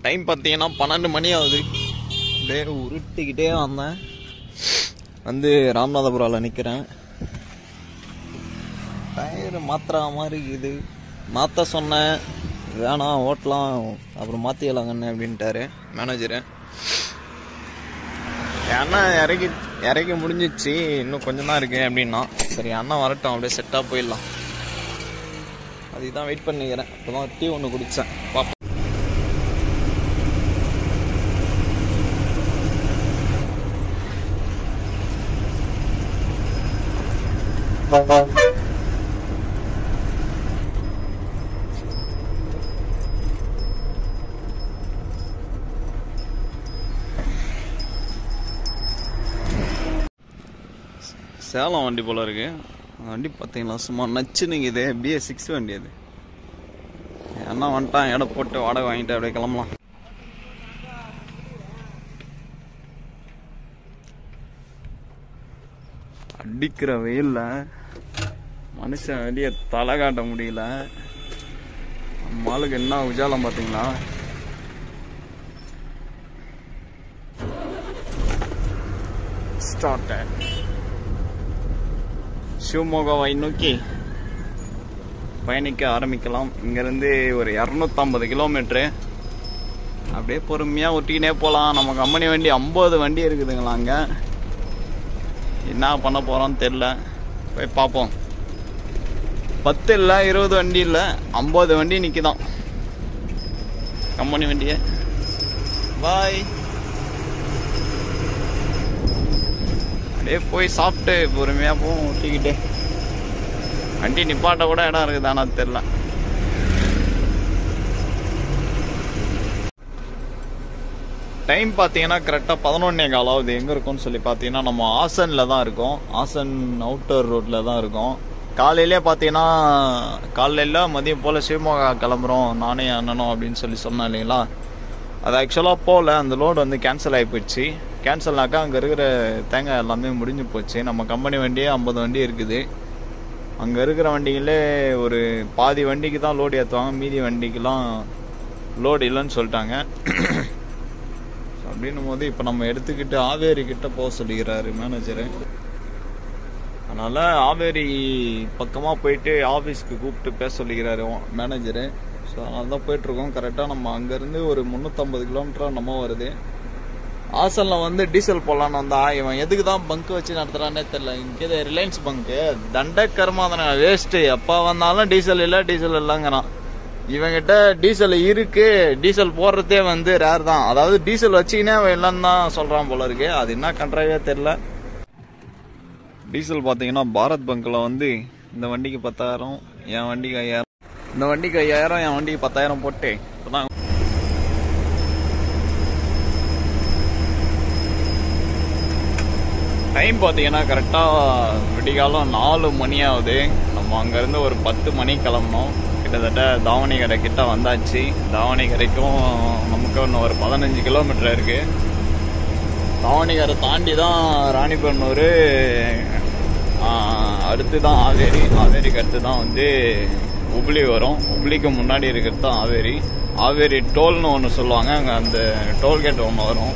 Time பார்த்தீங்கன்னா 12 மணி ஆகுது. அப்படியே உருட்டிக்கிட்டே வந்தேன். வந்து ராமநாதபுராவில் நிற்கிறேன். டயர் மாத்திர மாதிரி இருக்குது. மாற்ற சொன்னேன், வேணாம் ஓட்டலாம், அப்புறம் மாற்றிக்கலாங்கண்ணே அப்படின்ட்டாரு மேனேஜரு. அண்ணன் இறக்கி முடிஞ்சிச்சு, இன்னும் கொஞ்சம் தான் இருக்கு அப்படின்னா. சரி அண்ணன் வரட்டும், அப்படியே செட்டாக போயிடலாம். அதுக்கு தான் வெயிட் பண்ணிக்கிறேன். இப்போ தான் டீ ஒன்று குடித்தேன். பாப்பா சேலம் வண்டி போல இருக்கு. வண்டி பார்த்தீங்களா சும்மா நச்சுனுங்குது. BS6 வண்டி அது. அண்ணா வந்துட்டான், எடை போட்டு வாடகை வாங்கிட்டு அப்படியே கிளம்பலாம். அடிக்கிற வெயில்ல மனுஷன் வெளியே தலை காட்ட முடியல. நம்மளுக்கு என்ன உஜாலம் பார்த்தீங்களா? ஸ்டார்டட். 𝘁𝗵𝗶 நோக்கி பயணிக்க ஆரம்பிக்கலாம். இங்கேருந்து ஒரு 250 கிலோமீட்ரு. அப்படியே பொறுமையாக ஒட்டிக்கினே போகலாம். நம்ம கம்பெனி வண்டி 50 வண்டி இருக்குதுங்களா அங்கே. என்ன பண்ண போகிறோன்னு தெரில, போய் பார்ப்போம். 10 இல்லை 20 வண்டி இல்லை, 50 வண்டி நிற்கிதான் கம்பெனி வண்டியை. பாய். அப்படியே போய் சாப்பிட்டு பொறுமையாக போவோம் ஒட்டிக்கிட்டே. வண்டி நிப்பாட்ட கூட இடம் இருக்குதானா தெரில. டைம் பார்த்தீங்கன்னா கரெக்டாக 11:15 ஆகுது. எங்கே இருக்கும்னு சொல்லி பார்த்தீங்கன்னா நம்ம ஆசனில் தான் இருக்கோம். ஆசன் அவுட்டர் ரோட்டில் தான் இருக்கோம். காலையிலே பார்த்தீங்கன்னா காலையில் மதியம் போல் 𝘁𝗵𝗶 கிளம்புறோம் நானே அண்ணனும் அப்படின்னு சொன்னேன் இல்லைங்களா. அது ஆக்சுவலாக போகல, அந்த லோடு வந்து கேன்சல் ஆகி போயிடுச்சு. கேன்சல்னாக்கா அங்கே இருக்கிற தேங்காய் எல்லாமே முடிஞ்சு போச்சு. நம்ம கம்பெனி வண்டியே 50 வண்டி இருக்குது. அங்கே இருக்கிற வண்டிகளே ஒரு பாதி வண்டிக்கு தான் லோடு ஏற்றுவாங்க, மீதி வண்டிக்கெலாம் லோடு இல்லைன்னு சொல்லிட்டாங்க. அப்படின்னும் போது இப்போ நம்ம எடுத்துக்கிட்டு ஆவேரி கிட்ட போக சொல்லிக்கிறாரு மேனேஜரு. அதனால் ஆவேரி பக்கமாக போயிட்டு ஆஃபீஸ்க்கு கூப்பிட்டு பேச சொல்லிக்கிறாரு மேனேஜரு. ஸோ அதனால தான் போயிட்டுருக்கோம். கரெக்டாக நம்ம அங்கேருந்து ஒரு 350 கிலோமீட்டராக நம்ம வருது. ஆசனில் வந்து டீசல் போடலான்னு வந்தா இவன் எதுக்கு தான் பங்கு வச்சு நடத்துகிறானே தெரில. இங்கே ரிலையன்ஸ் பங்கு தண்டக்கரமாக தானே வேஸ்ட்டு. எப்போ வந்தாலும் டீசல் இல்லை டீசல் இல்லைங்கிறான். இவங்கிட்ட டீசல் இருக்கு, டீசல் போடுறதே வந்து ரேர் தான். அதாவது டீசல் வச்சுக்கினே அவன் இல்லைன்னு தான் சொல்கிறான் போல இருக்கு. அது என்ன கண்ட்ராவே தெரில. டீசல் பார்த்தீங்கன்னா பாரத் பங்கில் வந்து இந்த வண்டிக்கு 10,000, என் வண்டிக்கு 5,000, இந்த வண்டிக்கு 5,000, என் வண்டிக்கு 10,000 போட்டு இப்போதான் டைம் பார்த்தீங்கன்னா கரெக்டாக விடிகாலம் 4 மணி ஆகுது. நம்ம அங்கேருந்து ஒரு 10 மணி கிளம்பணும். கிட்டத்தட்ட தாவணிகரை கிட்ட வந்தாச்சு. தாவணிகரைக்கும் நமக்கு இன்னும் ஒரு 15 கிலோமீட்டர் இருக்குது. தாவணிகரை தாண்டி தான் ராணிபெண்ணூர், அடுத்து தான் ஆவேரி. ஆவேரிக்கு அடுத்து தான் வந்து உப்ளி வரும். உப்ளிக்கு முன்னாடி இருக்கிறது தான் ஆவேரி. ஆவேரி டோல்னு ஒன்று சொல்லுவாங்க, அங்கே அந்த டோல்கேட் ஒன்று வரும்.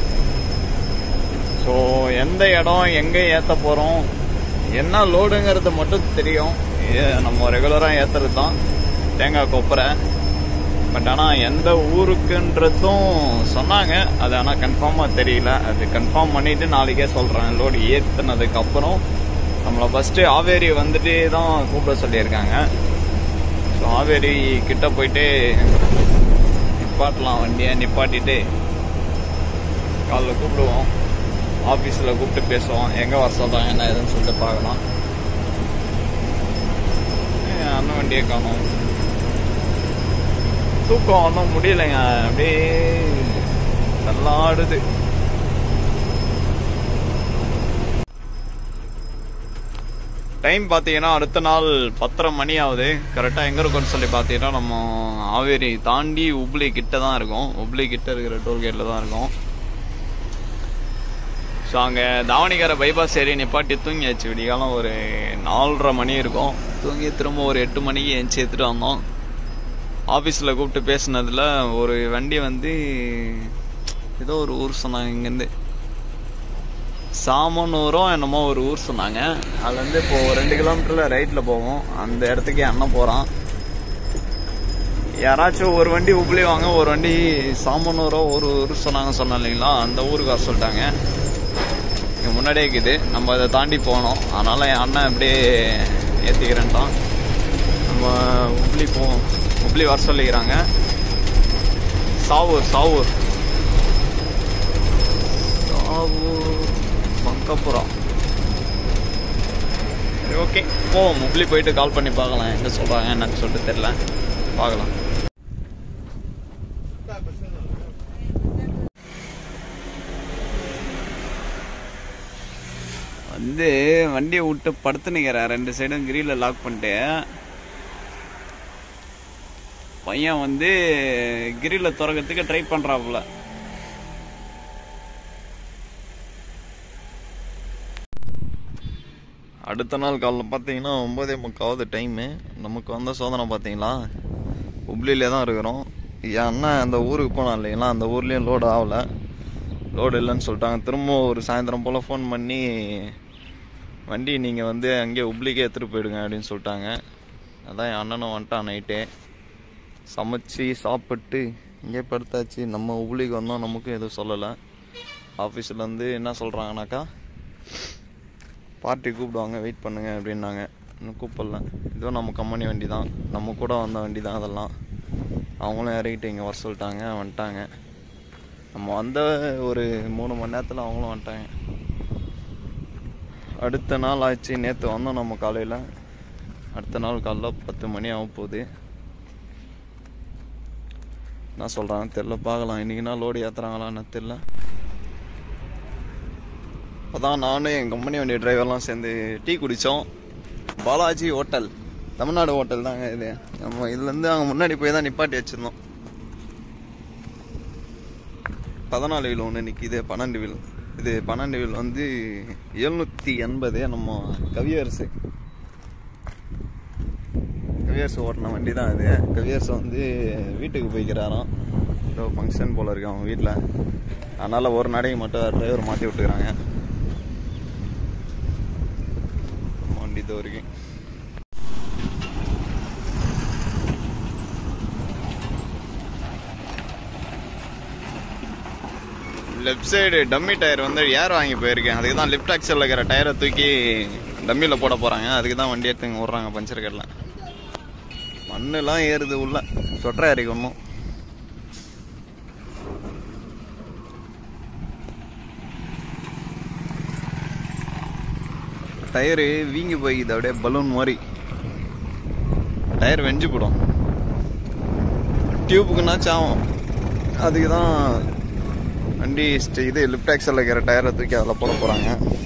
ஸோ எந்த இடம் எங்கே ஏற்ற போகிறோம் என்ன லோடுங்கிறது மட்டும் தெரியும். நம்ம ரெகுலராக ஏற்றுறது தான் தேங்காய் கொப்பரை. பட் ஆனால் எந்த ஊருக்குன்றதும் சொன்னாங்க, அது ஆனால் கன்ஃபார்மாக தெரியல. அது கன்ஃபார்ம் பண்ணிவிட்டு நாளைக்கே சொல்கிறேன். லோடு ஏற்றுனதுக்கப்புறம் நம்மளை ஃபஸ்ட்டு ஆவேரி வந்துட்டு தான் கூப்பிட சொல்லியிருக்காங்க. ஸோ ஆவேரி கிட்ட போயிட்டு நிப்பாட்டலாம், வண்டியை நிப்பாட்டிட்டு காலைல கூப்பிடுவோம். ஆஃபீஸில் கூப்பிட்டு பேசுவோம், எங்கே வர சொல்கிறோம் என்ன ஏதுன்னு சொல்லிட்டு பார்க்கலாம். அண்ணன் வண்டியை காணும். தூக்கம் ஒன்றும் முடியலைங்க, அப்படியே நல்லாடுது. டைம் பார்த்தீங்கன்னா அடுத்த நாள் 10:30 மணி ஆகுது. கரெக்டாக எங்கே இருக்கும்னு சொல்லி பார்த்தீங்கன்னா நம்ம ஆவேரி தாண்டி உப்ளி கிட்ட தான் இருக்கும். உப்ளி கிட்ட இருக்கிற டோல்கேட்டில் தான் இருக்கும். ஸோ அங்கே தாவணிகரை பைபாஸ் ஏறி நிப்பாட்டி தூங்கியாச்சு. விடிகாலம் ஒரு 4:30 மணி இருக்கும். தூங்கி திரும்ப ஒரு 8 மணிக்கு எஞ்சி எடுத்துகிட்டு வந்தோம். ஆஃபீஸில் கூப்பிட்டு பேசினதில் ஒரு வண்டி வந்து ஏதோ ஒரு ஊர் சொன்னாங்க, இங்கேருந்து 𝗂𝗵𝗶 என்னமோ ஒரு ஊர் சொன்னாங்க. அதுலேருந்து இப்போ 2 கிலோமீட்டரில் ரைட்டில் போவோம். அந்த இடத்துக்கு அண்ணன் போகிறான். யாராச்சும் ஒரு வண்டி உப்ளி வாங்க, ஒரு வண்டி 𝗂𝗵𝗶 ஒரு ஊர் சொன்னேன் இல்லைங்களா, அந்த ஊருக்கு வர சொல்லிட்டாங்க. இங்கே முன்னாடியே இருக்குது, நம்ம அதை தாண்டி போகணும். அதனால் என் அண்ணன் அப்படியே ஏற்றிக்கிறேன்ட்டான். நம்ம உப்ளி போவோம், உப்ளி வர சொல்லிக்கிறாங்க. 𝗂𝗵𝗶 பங்கப்புறம். சரி, ஓகே போவோம். உப்ளி போயிட்டு கால் பண்ணி பார்க்கலாம், எங்கே சொல்கிறாங்க என்னன்னு சொல்லிட்டு தெரில, பார்க்கலாம். வந்து வண்டியை விட்டு படுத்து நிற்கிறேன், 2 சைடும் கிரில லாக் பண்ணிட்டு. பையன் வந்து கிரில திறக்கிறதுக்கு ட்ரை பண்ணுறாப்புல. அடுத்த நாள் காலைல பார்த்தீங்கன்னா 9:45 டைமு. நமக்கு வந்த சோதனை பார்த்தீங்களா, உப்ளியிலே தான் இருக்கிறோம். என் அண்ணன் அந்த ஊருக்கு போனான் இல்லைங்களா, அந்த ஊர்லேயும் லோடு ஆகலை, லோடு இல்லைன்னு சொல்லிட்டாங்க. திரும்ப ஒரு சாயந்தரம் போல் ஃபோன் பண்ணி வண்டி நீங்கள் வந்து அங்கேயே உப்ளிக்கே எடுத்துகிட்டு போயிடுங்க அப்படின்னு சொல்லிட்டாங்க. அதான் என் அண்ணனும் வந்துட்டான். நைட்டே சமைச்சு சாப்பிட்டு இங்கே படுத்தாச்சு. நம்ம உப்ளிக்கு வந்தோம், நமக்கும் எதுவும் சொல்லலை. ஆஃபீஸில் என்ன சொல்கிறாங்கனாக்கா, பார்ட்டி கூப்பிடுவாங்க, வெயிட் பண்ணுங்க அப்படின்னாங்க. இன்னும் கூப்பிடல. இதுவும் நம்ம கம்பெனி வண்டி தான், நம்ம கூட வந்த வண்டி தான் அதெல்லாம். அவங்களும் இறக்கிட்டு இங்கே வர சொல்லிட்டாங்க, வந்துட்டாங்க. நம்ம வந்த ஒரு 3 மணி நேரத்தில் அவங்களும் வந்துட்டாங்க. அடுத்த நாள் ஆச்சு. நேற்று வந்தோம் நம்ம காலையில். அடுத்த நாள் காலைல 10 மணி ஆக போகுது. என்ன சொல்கிறாங்க தெரில, பார்க்கலாம். இன்றைக்கினா லோடு ஏற்றுறாங்களான்னு தெரில. அதான் நானும் என் கம்பெனி வண்டி டிரைவர்லாம் சேர்ந்து டீ குடித்தோம். பாலாஜி ஹோட்டல், தமிழ்நாடு ஹோட்டல் தாங்க இது. நம்ம இதுலேருந்து அங்கே முன்னாடி போய் தான் நிப்பாட்டி வச்சுருந்தோம். 14 வீல் ஒன்று நிற்கிது, 12 வீல். இது 12 வீல் வந்து 780. நம்ம 𝘃𝗵𝗱 ஓட்டின வண்டி தான் இது. 𝘃𝗵𝗱 வந்து வீட்டுக்கு போய்க்கிறாராம், ஏதோ ஃபங்க்ஷன் போல் இருக்கு அவங்க வீட்டில். அதனால் ஒரு நடைக்கு மட்டும் டிரைவர் மாற்றி விட்டுக்கிறாங்க. வண்டி இது வரைக்கும் லெஃப்ட் சைடு டம்மி டயர் வந்து ஏர் வாங்கி போயிருக்கேன். அதுக்கு தான் லிஃப்ட் ஆக்சலில் இருக்கிற டயரை தூக்கி டம்மியில் போட போகிறாங்க. அதுக்கு தான் வண்டி எடுத்துங்க விட்றாங்க பஞ்சர் கட்டில். மண்ணெலாம் ஏறுது உள்ள, சொட்டரை இறக்கணும். டயரு வீங்கி போய்க்குது, அப்படியே பலூன் மாதிரி. டயர் வெஞ்சு போடும், டியூப்புக்குன்னாச்சும் ஆகும். அதுக்கு தான் வண்டி இது லிஃப்ட் ஆக்சலில் இருக்கிற டயரை தூக்கி அதில் போட போகிறாங்க.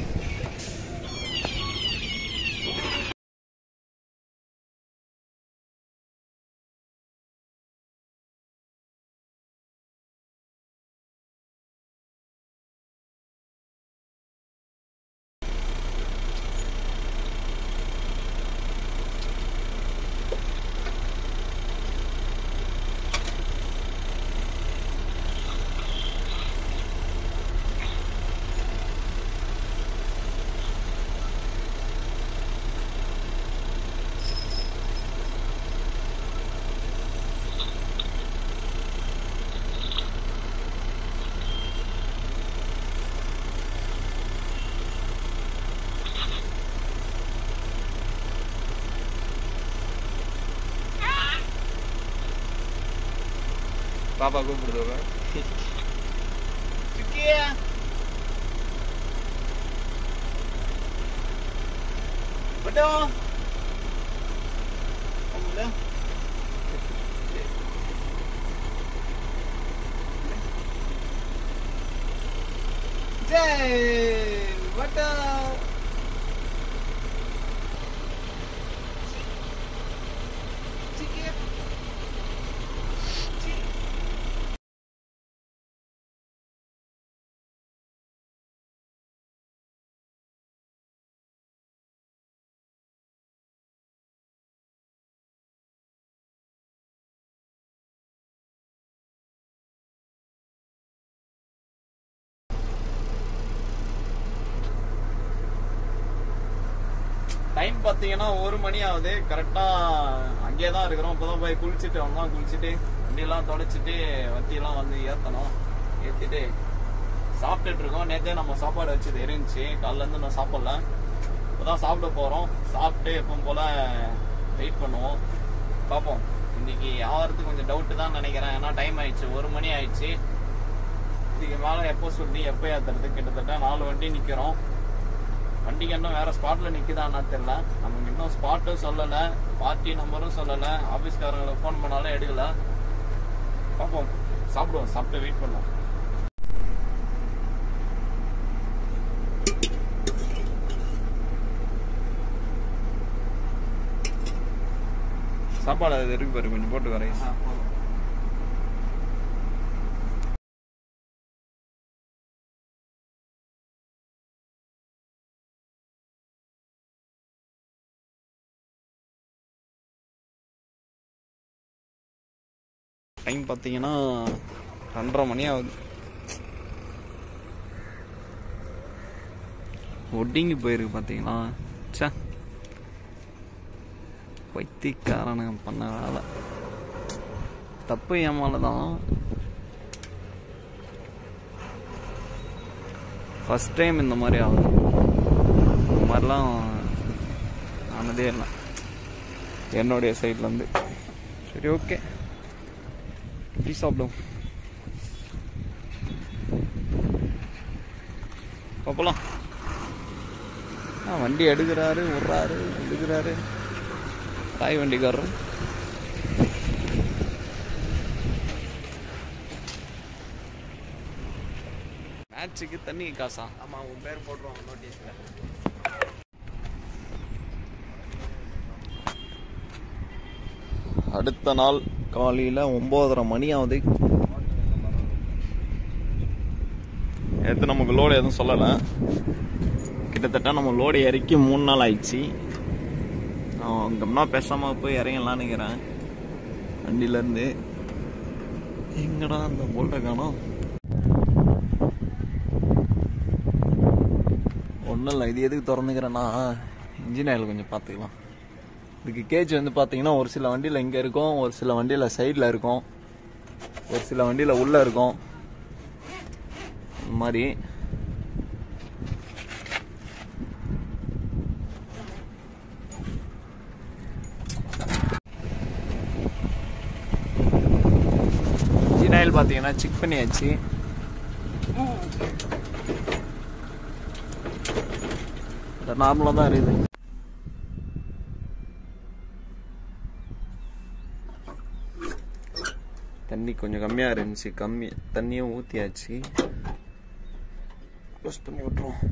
பாப்பா கூப்பிடுது. டைம் பார்த்தீங்கன்னா 1 மணி ஆகுது. கரெக்டாக அங்கேயே தான் இருக்கிறோம். இப்போதான் போய் குளிச்சுட்டு வந்தோம். குளிச்சுட்டு வண்டியெல்லாம் தொடச்சிட்டு வத்தியெல்லாம் வந்து ஏற்றணும். ஏற்றிட்டு சாப்பிட்டுட்டு இருக்கோம். நேற்றே நம்ம சாப்பாடு வச்சது இருந்துச்சு. காலையிலேருந்து நான் சாப்பிடல. இப்போதான் சாப்பிட போகிறோம். சாப்பிட்டு எப்பவும் போல் வெயிட் பண்ணுவோம். பார்ப்போம். இன்னைக்கு ஆகிறதுக்கு கொஞ்சம் டவுட்டு தான் நினைக்கிறேன். ஏன்னா டைம் ஆயிடுச்சு, 1 மணி ஆயிடுச்சு. இதுக்கு மேலே எப்போ சொல்லி எப்போ ஏற்றுறது? கிட்டத்தட்ட 4 வண்டி நிற்கிறோம். வண்டிக்கு இன்னும் வேற ஸ்பாட்ல நிக்குதான்னு தெரியல. நமக்கு இன்னும் ஸ்பாட்டும் சொல்லல, பார்ட்டி நம்பரும் சொல்லல, ஆபீஸ்காரங்களை போன் பண்ணாலும் எடுக்கல. பார்ப்போம். சாப்பிடுவோம். சாப்பிட்டு வெயிட் பண்ணுவோம். சாப்பாடு அது இருக்கு பாரு, கொஞ்சம் போட்டு வரேன். டைம் பார்த்தீங்கன்னா 2:30 மணி ஆகுது. ஒட்டிங்கி போயிருக்கு பார்த்தீங்களா. சே, பைத்தியக்காரனுங்க பண்ண வேலை. தப்பு என் மேலே தான். ஃபர்ஸ்ட் டைம் இந்த மாதிரி ஆகுது. இந்த மாதிரிலாம் ஆனதே இல்லை என்னுடைய சைட்லேருந்து. சரி, ஓகே, இப்படி சாப்பிடும். பார்ப்பலாம். வண்டி எடுக்கிறாரு, விட்றாரு, எடுக்கிறாரு. தாய் வண்டிக்காரர். மேட்சுக்கு தண்ணி காசா? ஆமா, உன் பேர் போட்டுருவாங்க நோட்டீஸ்ல. அடுத்த நாள் காலையில் 9:30 மணி ஆகுது. நேற்று நமக்கு லோடு எதுவும் சொல்லலை. கிட்டத்தட்ட நம்ம லோடு இறக்கி 3 நாள் ஆயிடுச்சு. அங்கம்னா பேசாமல் போய் இறங்கலான்னு இருக்கிறேன் வண்டியிலேருந்து. எங்கடா அந்த போல்ட்டை காணோம்? ஒன்றும் இல்லை. இது எதுக்கு திறந்துக்கிறேன்னா, இன்ஜின் ஆயில் கொஞ்சம் பார்த்துக்கலாம். இதுக்கு கேஜ் வந்து பார்த்தீங்கன்னா ஒரு சில வண்டியில் இங்கே இருக்கும், ஒரு சில வண்டியில் சைடில் இருக்கும், ஒரு சில வண்டியில் உள்ளே இருக்கும். இந்த மாதிரி இன்ஜின் ஆயில் பார்த்தீங்கன்னா செக் பண்ணியாச்சு. நார்மலாக தான் இருக்குது. தண்ணி கொஞ்சம் கம்மியாக இருந்துச்சு. தண்ணியும் ஊற்றியாச்சு. க்ளோஸ் பண்ணி விட்டுருவோம்.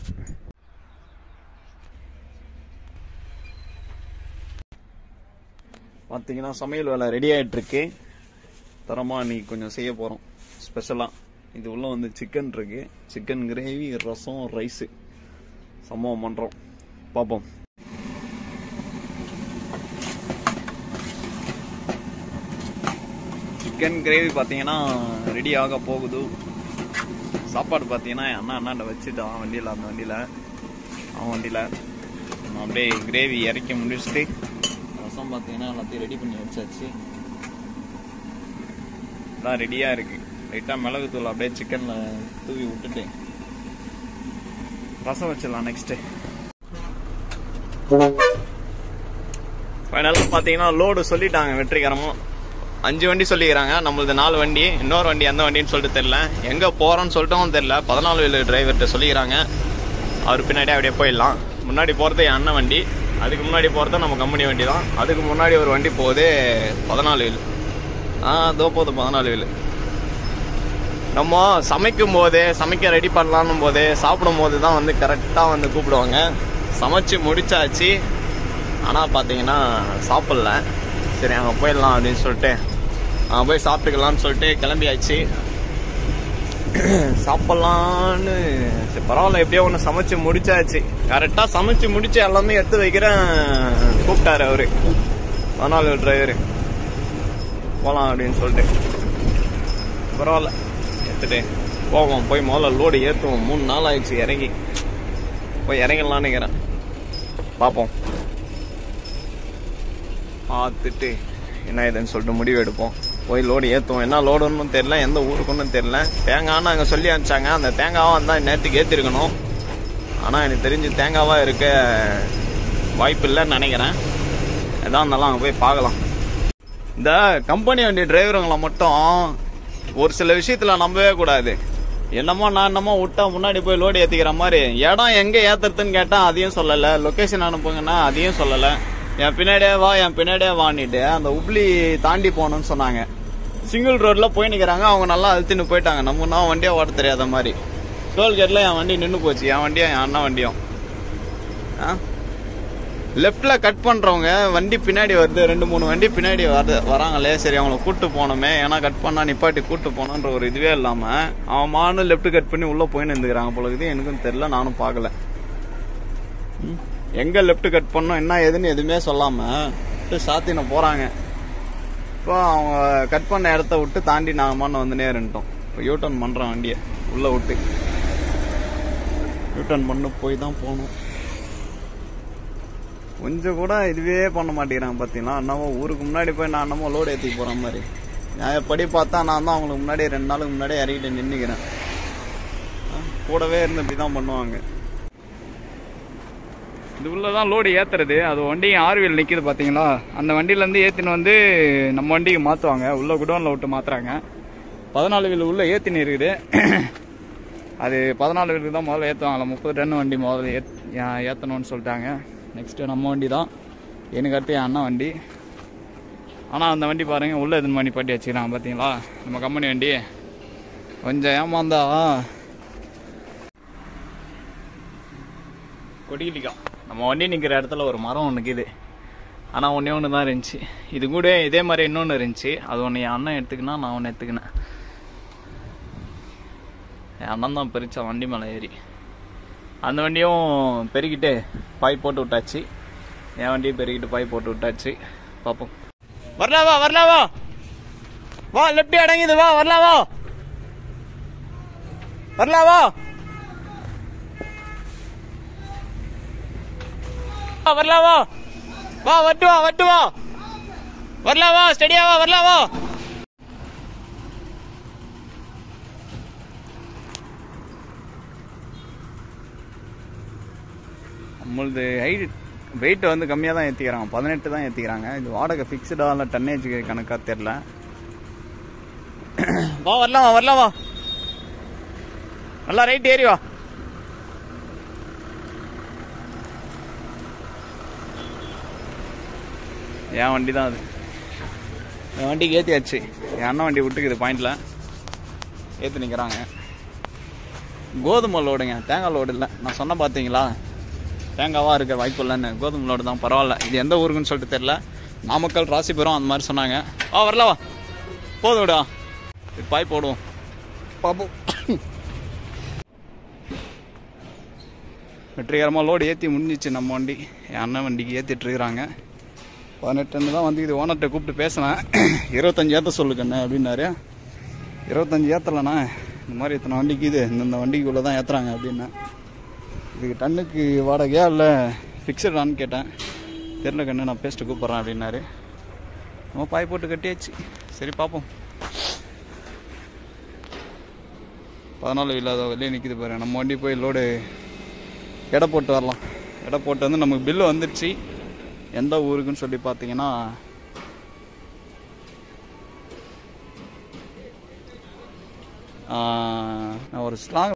பார்த்தீங்கன்னா சமையல் வேலை ரெடி ஆகிட்டுருக்கு. தரமாக இன்னைக்கு கொஞ்சம் செய்ய போகிறோம் ஸ்பெஷலாக. இது உள்ள வந்து சிக்கன் இருக்கு. சிக்கன் கிரேவி, ரசம், ரைஸு சம்பவம் பண்ணுறோம். பார்ப்போம். சிக்கன் கிரேவி பார்த்தீங்கன்னா ரெடி ஆக போகுது. சாப்பாடு பார்த்தீங்கன்னா அண்ணாண்ட வச்சுட்டான் வண்டியில். அந்த வண்டியில் அவன் வண்டியில் அப்படியே கிரேவி இறக்கி முடிச்சுட்டு ரசம் பார்த்தீங்கன்னா எல்லாத்தையும் ரெடி பண்ணி வச்சாச்சு. எல்லாம் ரெடியாக இருக்குது. லைட்டாக மிளகுத்தூள் அப்படியே சிக்கனில் தூவி விட்டுட்டு ரசம் வச்சிடலாம் நெக்ஸ்ட்டு. ஃபைனலாக பார்த்தீங்கன்னா லோடு சொல்லிட்டாங்க வெற்றிகரமாக. 5 வண்டி சொல்லிக்கிறாங்க. நம்மளது 4 வண்டி. இன்னொரு வண்டி எந்த வண்டின்னு சொல்லிட்டு தெரில. எங்கே போகிறோன்னு சொல்லிட்டும் தெரில. 14 வீலர் டிரைவர்கிட்ட சொல்லிக்கிறாங்க. அவர் பின்னாடியே அப்படியே போயிடலாம். முன்னாடி போகிறது என் அண்ணன் வண்டி. அதுக்கு முன்னாடி போகிறது நம்ம கம்பெனி வண்டி தான். அதுக்கு முன்னாடி ஒரு வண்டி போகுது 14 வீலு. அதோ போகுது 14 வீலு. நம்ம சமைக்கும் போது, சமைக்க ரெடி பண்ணலான்னும் போது, சாப்பிடும் போது தான் வந்து கரெக்டாக வந்து கூப்பிடுவாங்க. சமைச்சு முடிச்சாச்சு. ஆனால் பார்த்தீங்கன்னா சாப்பிட்ல. சரி, அங்கே போயிடலாம் அப்படின்னு சொல்லிட்டு போய் சாப்பிட்டுக்கலான்னு சொல்லிட்டு கிளம்பியாச்சு. சாப்பிட்லான்னு சரி பரவாயில்ல, எப்படியோ ஒன்று சமைச்சு முடிச்சாச்சு. கரெக்டாக சமைச்சு முடிச்சு எல்லாமே எடுத்து வைக்கிறேன். கூப்பிட்டாரு அவரு 14 டிரைவரு. போகலாம் அப்படின்னு சொல்லிட்டு பரவாயில்ல எடுத்துட்டு போவோம். போய் முதல்ல லோடு ஏற்றுவோம். 3 நாள் ஆயிடுச்சு இறங்கி. போய் இறங்கலான்னு இருக்கிறேன். பார்ப்போம். பார்த்துட்டு என்ன இதுன்னு சொல்லிட்டு முடிவு எடுப்போம். போய் லோடு ஏற்றுவோம். என்ன லோடுன்னு தெரியல, எந்த ஊருக்குன்னு தெரியல. தேங்காய்னு அங்கே சொல்லி அனுப்பிச்சாங்க. அந்த தேங்காவாக வந்தால் நேற்றுக்கு ஏற்றிருக்கணும். ஆனால் எனக்கு தெரிஞ்சு தேங்காவாக இருக்க வாய்ப்பு இல்லைன்னு நினைக்கிறேன். எதாக இருந்தாலும் அங்கே போய் பார்க்கலாம். இந்த கம்பெனி வண்டி டிரைவருங்களை மட்டும் ஒரு சில விஷயத்தில் நம்பவே கூடாது. என்னமோ நான் என்னமோ விட்டா முன்னாடி போய் லோடு ஏற்றிக்கிற மாதிரி. இடம் எங்கே ஏற்றுறதுன்னு கேட்டால் அதையும் சொல்லலை. லொக்கேஷன் அனுப்புங்கன்னா அதையும் சொல்லலை. என் பின்னாடியே வான்னிட்டு அந்த உப்ளி தாண்டி போகணும்னு சொன்னாங்க. சிங்கிள் ரோட்டில் போய் நிற்கிறாங்க. அவங்க நல்லா அழுத்தின்னு போயிட்டாங்க. நம்ம வண்டியை ஓட்ட தெரியாத மாதிரி. டோல்கேட்டில் என் வண்டி நின்று போச்சு. என் வண்டியும் என் அண்ணன் வண்டியும். லெஃப்டில் கட் பண்ணுறவங்க வண்டி பின்னாடி வருது. 2-3 வண்டி பின்னாடி வராங்களே. சரி அவங்கள கூப்பிட்டு போனோமே, ஏன்னா கட் பண்ணால் நிப்பாட்டி கூப்பிட்டு போனோன்ற ஒரு இதுவே இல்லாமல் அவன் மானும் லெஃப்ட் கட் பண்ணி உள்ளே போயின்னு இருந்துக்கிறாங்க போல இருக்குது. எனக்கும் தெரில, நானும் பார்க்கல. எங்கே லெஃப்ட் கட் பண்ணோம் என்ன ஏதுன்னு எதுவுமே சொல்லாமல் சாத்தின போகிறாங்க. இப்போ அவங்க கட் பண்ண இடத்த விட்டு தாண்டி நாங்கள் வந்து நேரிட்டோம். இப்போ யூட்டர்ன் பண்ணுறோம். வண்டியை உள்ளே விட்டு யூட்டர்ன் பண்ண போய் தான் போகணும். கொஞ்சம் கூட இதுவே பண்ண மாட்டேங்கிறாங்க. பார்த்தீங்களா, என்னவோ ஊருக்கு முன்னாடி போய் நான் என்னமோ லோடு ஏற்றி போகிற மாதிரி. நியாயப்படி பார்த்தா நான் தான் அவங்களுக்கு முன்னாடி 2 நாளுக்கு முன்னாடியே இறக்கிட்டு நின்றுக்கிறேன். கூடவே இருந்து இப்படி தான் பண்ணுவாங்க. இது உள்ளதான் லோடு ஏற்றுறது. அது வண்டி ஆர்வியல் நிற்கிது பார்த்தீங்களா. அந்த வண்டியிலேருந்து ஏற்றின்னு வந்து நம்ம வண்டிக்கு மாற்றுவாங்க. உள்ள குடோனில் விட்டு மாற்றுறாங்க. 14 வீல் உள்ள ஏற்றின்னு இருக்குது. அது 14 வீலுக்கு தான் முதல்ல ஏற்றுவாங்களா. 30 டன் வண்டி முதல்ல ஏற்றணும்னு சொல்லிட்டாங்க. நெக்ஸ்ட்டு நம்ம வண்டி தான். எனக்கு அடுத்து என் அண்ணன் வண்டி. ஆனால் அந்த வண்டி பாருங்கள் உள்ளே எதுன்னு பண்ணி பாட்டி வச்சுக்கிறாங்க பார்த்தீங்களா. நம்ம கம்பெனி வண்டி கொஞ்சம் ஏமாந்தா கொடியிலிக்கா. நம்ம வண்டி நிற்கிற இடத்துல ஒரு மரம் ஒன்று இருக்குது. ஆனால் ஒன்று தான் இருந்துச்சு. இது கூட இதே மாதிரி இன்னொன்று இருந்துச்சு. அது ஒன்று என் அண்ணன் எடுத்துக்கினா, நான் ஒன்று எடுத்துக்கினேன். என் அண்ணன் தான் பெருச்சான் வண்டி மேலே ஏறி. அந்த வண்டியும் பெருக்கிட்டு பாய் போட்டு விட்டாச்சு. என் வண்டியும் பெருக்கிட்டு பாய் போட்டு விட்டாச்சு. பார்ப்போம். வரலாவா வா. லெஃப்ட் அடங்கிது. வரலாவா வா. வட்டு வா. வரலாவா. ஸ்டடியாவா. வரலாவா. நம்மளது வெயிட் வந்து கம்மியாக தான் ஏற்றிக்கிறாங்க. 18 தான் ஏற்றிக்கிறாங்க. இது வாடகை ஃபிக்ஸ்டாக இல்லை டன்னேஜ் கணக்காக தெரில. வரலாம் வா. நல்லா ரைட் ஏறி வா. என் வண்டி தான் அது. என் வண்டிக்கு ஏற்றியாச்சு. என் அண்ணன் வண்டி விட்டுக்குது பாயிண்டில் ஏற்றி நிற்கிறாங்க. கோதுமை லோடுங்க, தேங்காய் லோடு இல்லை. நான் சொன்ன பார்த்தீங்களா, தேங்காவாக இருக்க வாய்ப்பு இல்லைன்னு. கோதுமை லோடு தான். பரவாயில்ல. இது எந்த ஊருக்குன்னு சொல்லிட்டு தெரில. நாமக்கல், ராசிபுரம் அந்த மாதிரி சொன்னாங்க. வரலவா. போதும் விடா. பாய் போடுவோம். பார்ப்போம். வெற்றிகரமாக லோடு ஏற்றி முடிஞ்சிச்சு. நம்ம வண்டி என் அண்ணன் வண்டிக்கு ஏற்றிட்டுருக்குறாங்க. 18 தான் வந்து. இது ஓனர்கிட்ட கூப்பிட்டு பேசினேன். 25 ஏற்ற சொல்லுக்கண்ணே அப்படின்னாரு. 25 ஏற்றலைண்ணா, இந்த மாதிரி இத்தனை வண்டிக்கு இது இந்த வண்டிக்குள்ளே தான் ஏற்றுறாங்க அப்படின்னா. இதுக்கு டன்னுக்கு வாடகையா இல்லை ஃபிக்ஸடான்னு கேட்டேன். தெரில கண்ணு, நான் பேசிட்டு கூப்பிட்றேன் அப்படின்னாரு. நம்ம பாய் போட்டு கட்டியாச்சு. சரி பார்ப்போம். 14 இல்லாத வெளியே நிற்கிது பாரு. நம்ம வண்டி போய் லோடு எடை போட்டு வரலாம். எடை போட்டு வந்து நமக்கு பில்லு வந்துடுச்சு. எந்த ஊருக்குன்னு சொல்லி பார்த்தீங்கன்னா நான் ஒரு ஸ்லாங்